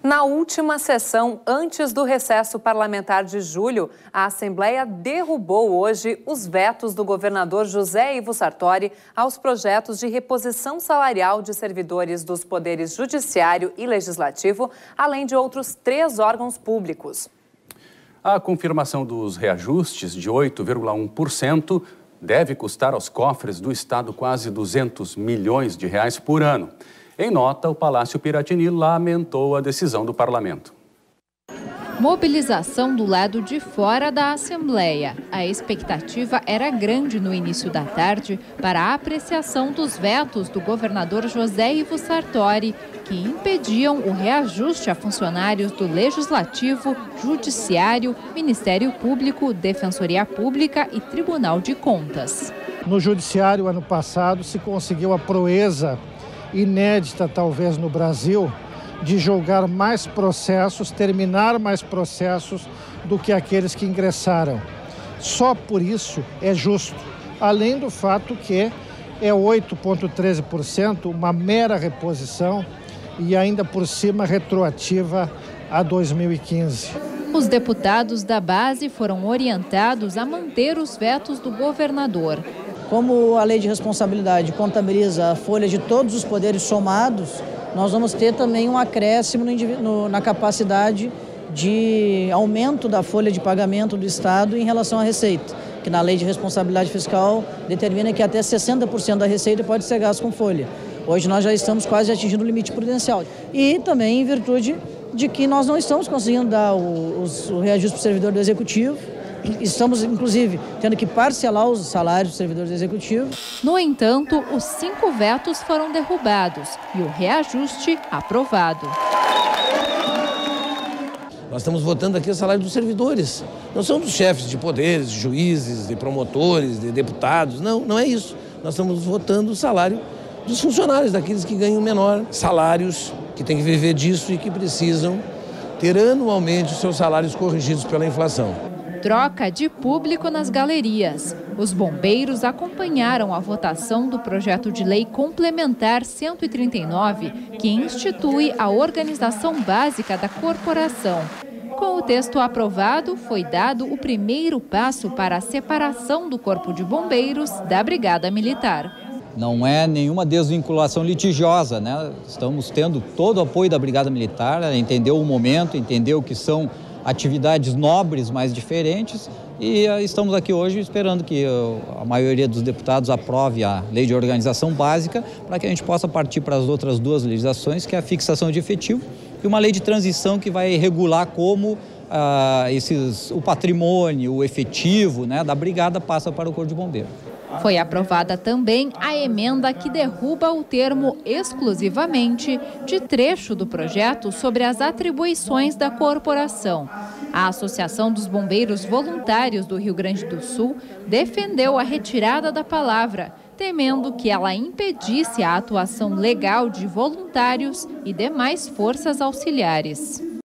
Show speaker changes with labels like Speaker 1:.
Speaker 1: Na última sessão, antes do recesso parlamentar de julho, a Assembleia derrubou hoje os vetos do governador José Ivo Sartori aos projetos de reposição salarial de servidores dos poderes judiciário e legislativo, além de outros 3 órgãos públicos.
Speaker 2: A confirmação dos reajustes de 8,1% deve custar aos cofres do Estado quase 200 milhões de reais por ano. Em nota, o Palácio Piratini lamentou a decisão do parlamento.
Speaker 3: Mobilização do lado de fora da Assembleia. A expectativa era grande no início da tarde para a apreciação dos vetos do governador José Ivo Sartori, que impediam o reajuste a funcionários do Legislativo, Judiciário, Ministério Público, Defensoria Pública e Tribunal de Contas.
Speaker 4: No Judiciário, ano passado, se conseguiu a proeza inédita, talvez, no Brasil, de julgar mais processos, terminar mais processos do que aqueles que ingressaram. Só por isso é justo, além do fato que é 8,13%, uma mera reposição e ainda por cima retroativa a 2015.
Speaker 3: Os deputados da base foram orientados a manter os vetos do governador.
Speaker 5: Como a lei de responsabilidade contabiliza a folha de todos os poderes somados, nós vamos ter também um acréscimo na capacidade de aumento da folha de pagamento do Estado em relação à receita, que na lei de responsabilidade fiscal determina que até 60% da receita pode ser gasto com folha. Hoje nós já estamos quase atingindo o limite prudencial. E também em virtude de que nós não estamos conseguindo dar o reajuste para o servidor do Executivo. Estamos, inclusive, tendo que parcelar os salários dos servidores executivos.
Speaker 3: No entanto, os 5 vetos foram derrubados e o reajuste aprovado.
Speaker 6: Nós estamos votando aqui o salário dos servidores. Não são dos chefes de poderes, de juízes, de promotores, de deputados. Não é isso. Nós estamos votando o salário dos funcionários, daqueles que ganham menor salários, que têm que viver disso e que precisam ter anualmente os seus salários corrigidos pela inflação.
Speaker 3: Troca de público nas galerias. Os bombeiros acompanharam a votação do projeto de lei complementar 139, que institui a organização básica da corporação. Com o texto aprovado, foi dado o primeiro passo para a separação do Corpo de Bombeiros da Brigada Militar.
Speaker 7: Não é nenhuma desvinculação litigiosa, né? Estamos tendo todo o apoio da Brigada Militar, entendeu o momento, entendeu que são atividades nobres, mas diferentes, e estamos aqui hoje esperando que a maioria dos deputados aprove a lei de organização básica para que a gente possa partir para as outras 2 legislações, que é a fixação de efetivo e uma lei de transição que vai regular como o patrimônio, o efetivo, né, da brigada passa para o Corpo de Bombeiro.
Speaker 3: Foi aprovada também a emenda que derruba o termo exclusivamente de trecho do projeto sobre as atribuições da corporação. A Associação dos Bombeiros Voluntários do Rio Grande do Sul defendeu a retirada da palavra, temendo que ela impedisse a atuação legal de voluntários e demais forças auxiliares.